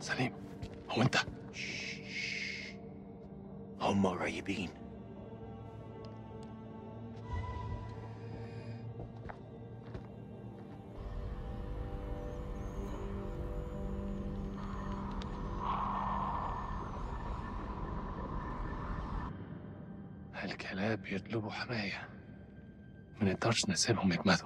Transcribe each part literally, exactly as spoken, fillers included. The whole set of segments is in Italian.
سليم، هو انت؟ هم قريبين. الكلاب يطلبوا حماية، ما نقدرش نسيبهم يجمدوا.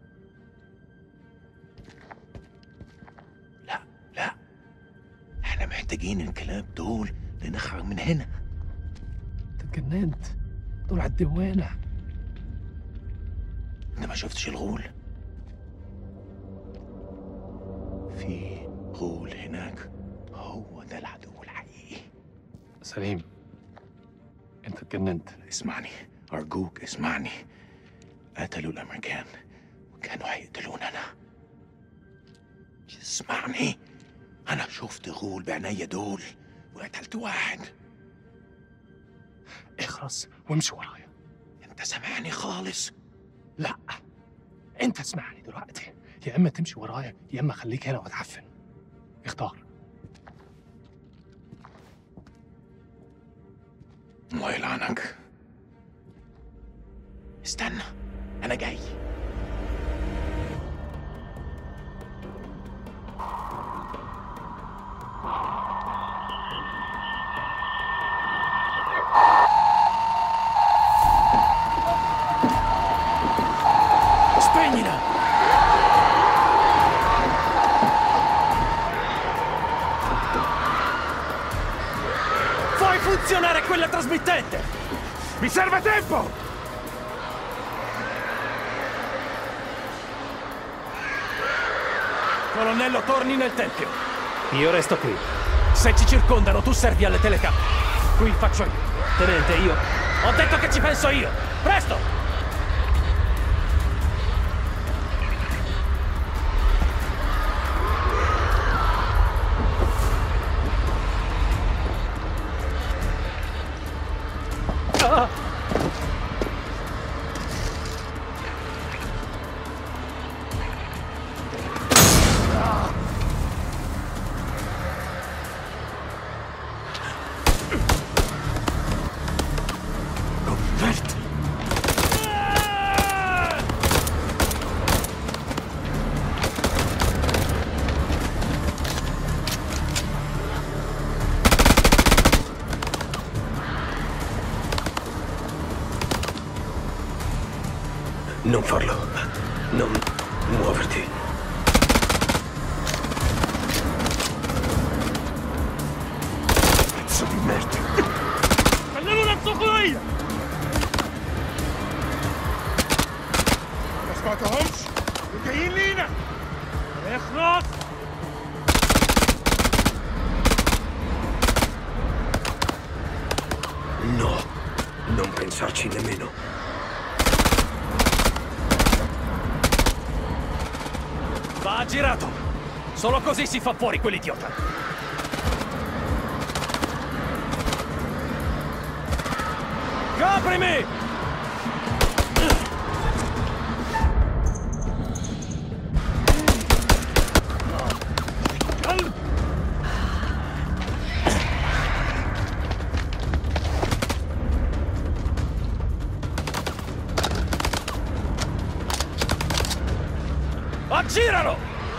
لا لا، احنا محتاجين الكلاب دول لنخرج من هنا. انت اتجننت، دول على الدوانة. انت ما شفتش الغول؟ في غول هناك، هو ده العدو الحقيقي. سليم، انت اتجننت. اسمعني ارجوك اسمعني. قتلوا الامريكان وكانوا هيقتلون انا. اسمعني، انا شفت غول بعينيا دول وقتلت واحد. اخرس وامشي ورايا. انت سامعني خالص؟ لا، انت اسمعني دلوقتي، يا اما تمشي ورايا يا اما خليك هنا واتعفن. اختار. الله يلعنك. استنى، انا جاي. Spegnila! Fai funzionare quella trasmittente! Mi serve tempo! Colonnello, torni nel tempio. Io resto qui. Se ci circondano, tu servi alle telecamere. Qui faccio io. Tenente, io... Ho detto che ci penso io! Presto! Non farlo. Non muoverti. Pezzo di merda. خلونا الصقلية! ما سمعتهمش؟ دول جايين لينا. اخلص! No, non pensarci nemmeno. Va girato! Solo così si fa fuori quell'idiota! Coprimi! Aggiralo!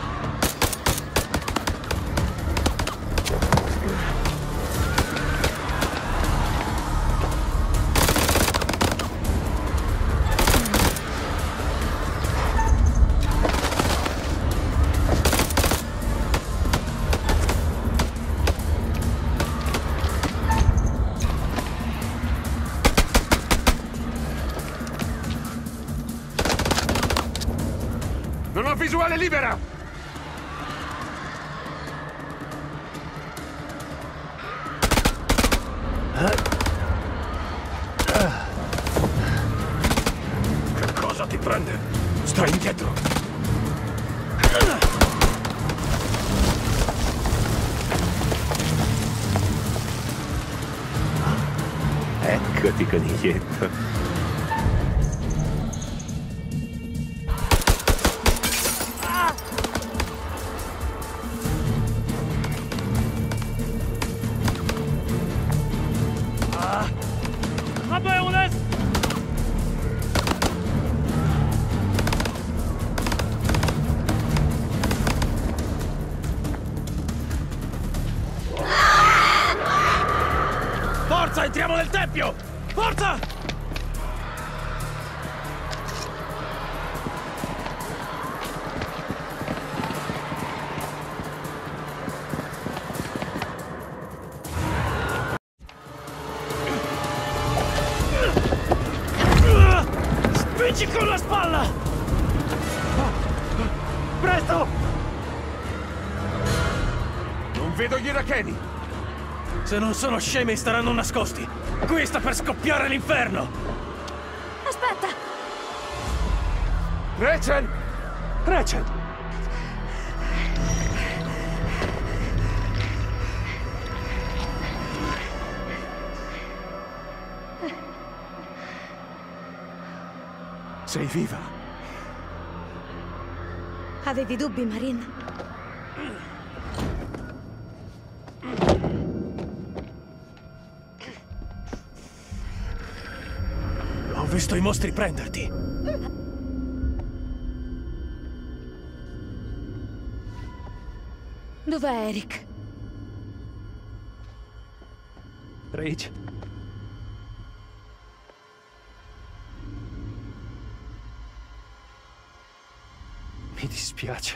Non ho visuale libera! Che cosa ti prende? Stai indietro! Eccoti, coniglietto. Abeones! Forza, entriamo nel tempio! Forza! Spingi con la spalla! Presto! Non vedo gli iracheni! Se non sono scemi staranno nascosti! Qui sta per scoppiare l'inferno! Aspetta! Rachel! Rachel! Sei viva! Avevi dubbi, Marin? Ho visto i mostri prenderti! Dov'è Eric? Rage? Mi dispiace.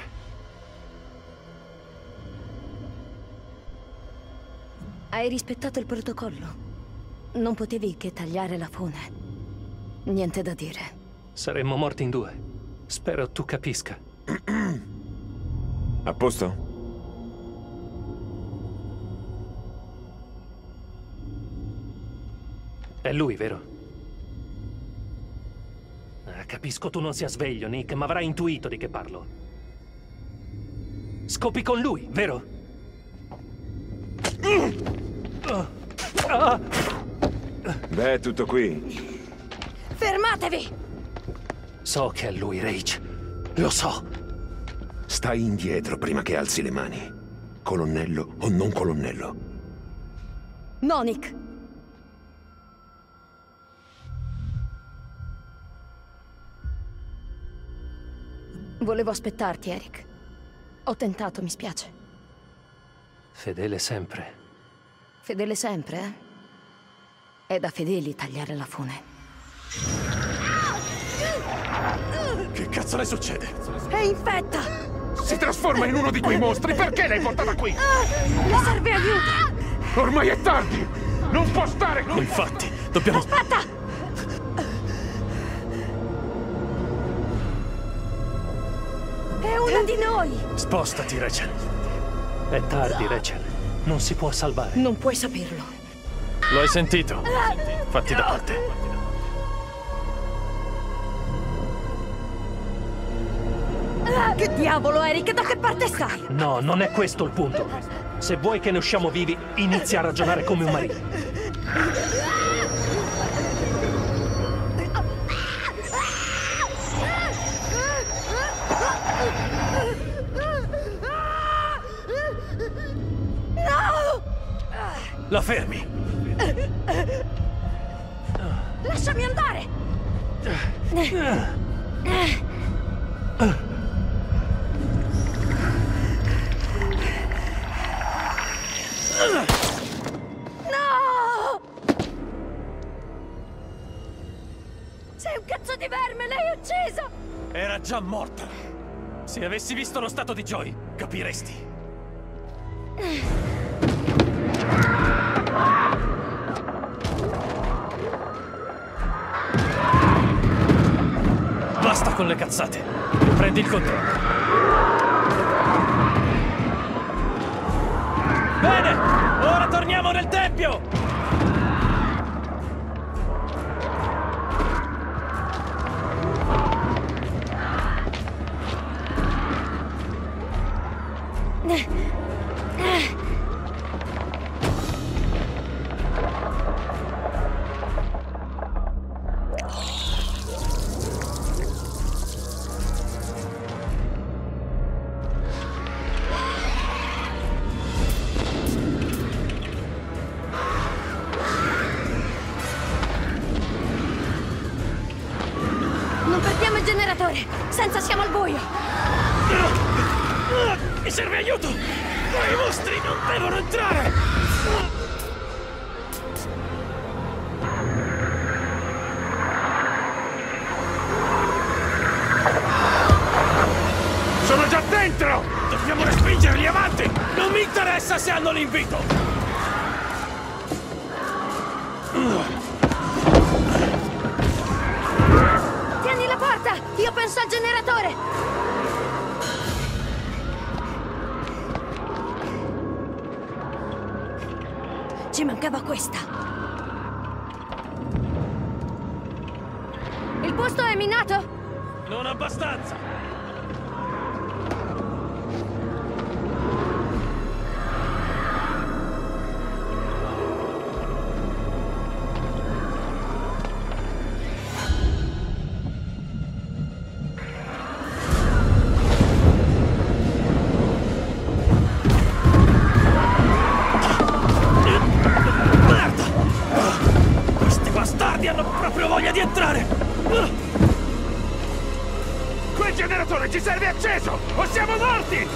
Hai rispettato il protocollo. Non potevi che tagliare la fune. Niente da dire. Saremmo morti in due. Spero tu capisca. A posto? È lui, vero? Ah, capisco tu non sia sveglio, Nick, ma avrai intuito di che parlo. Scopi con lui, vero? Beh, tutto qui. Fermatevi! So che è lui, Rage. Lo so. Stai indietro prima che alzi le mani. Colonnello o non colonnello. No, Nick. Volevo aspettarti, Eric. Ho tentato, mi spiace. Fedele sempre. Fedele sempre, eh? È da fedeli tagliare la fune. Che cazzo le succede? È infetta! Si trasforma in uno di quei mostri! Perché l'hai portata qui? Le serve aiuto! Ormai è tardi! Non può stare qui! Infatti, dobbiamo... Aspetta! È una di noi! Spostati, Rachel. È tardi, Rachel. Non si può salvare. Non puoi saperlo. Lo hai sentito? Fatti da parte. Che diavolo, Eric? Da che parte stai? No, non è questo il punto. Se vuoi che ne usciamo vivi, inizia a ragionare come un marino. La fermi! Lasciami andare! No! Sei un cazzo di verme, l'hai ucciso! Era già morta. Se avessi visto lo stato di Joy, capiresti. Basta con le cazzate. Prendi il controllo. Bene, ora torniamo nel tempio. Avvertiamo il generatore! Senza siamo al buio! Mi serve aiuto! Quei mostri non devono entrare! Sono già dentro! Dobbiamo respingerli avanti! Non mi interessa se hanno l'invito! Tieni la porta! Io penso al generatore! Ci mancava questa. Il posto è minato? Non abbastanza! Hanno proprio voglia di entrare! Quel generatore ci serve acceso! O siamo morti!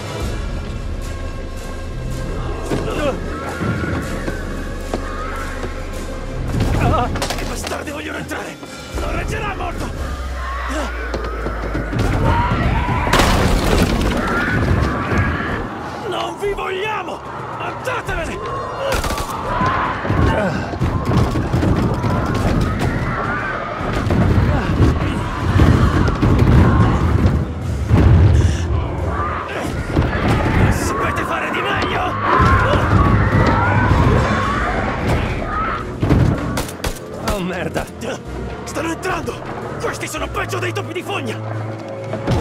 I bastardi vogliono entrare! Non reggerà molto! Non vi vogliamo! Andatevene! Sapete fare di meglio? Oh, merda! Stanno entrando! Questi sono peggio dei topi di fogna!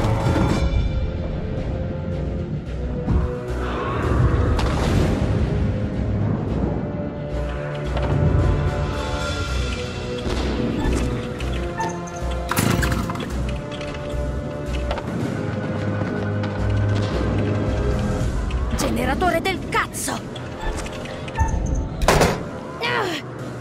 Generatore del cazzo! Ah!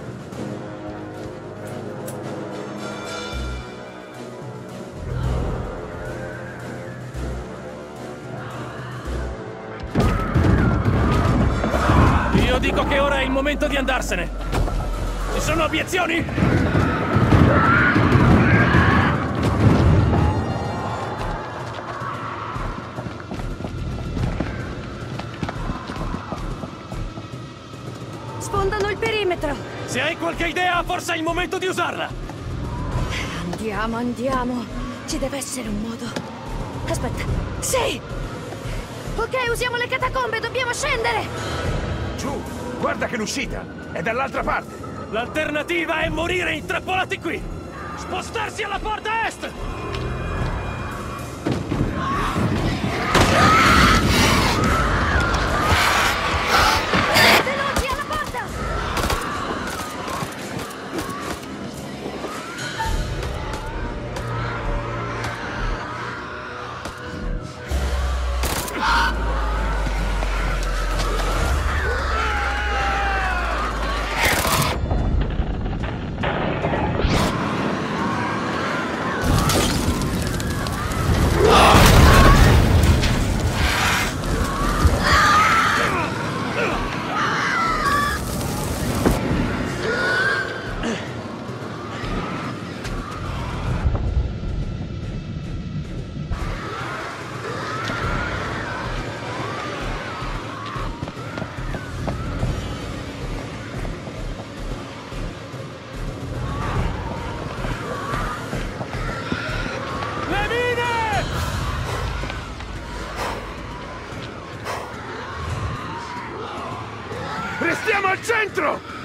Io dico che ora è il momento di andarsene! Ci sono obiezioni? Sfondano il perimetro! Se hai qualche idea, forse è il momento di usarla! Andiamo, andiamo! Ci deve essere un modo. Aspetta. Sì! Ok, usiamo le catacombe, dobbiamo scendere! Giù! Guarda che l'uscita! È dall'altra parte! L'alternativa è morire intrappolati qui! Spostarsi alla porta est! Veloci, alla porta! Restiamo al centro!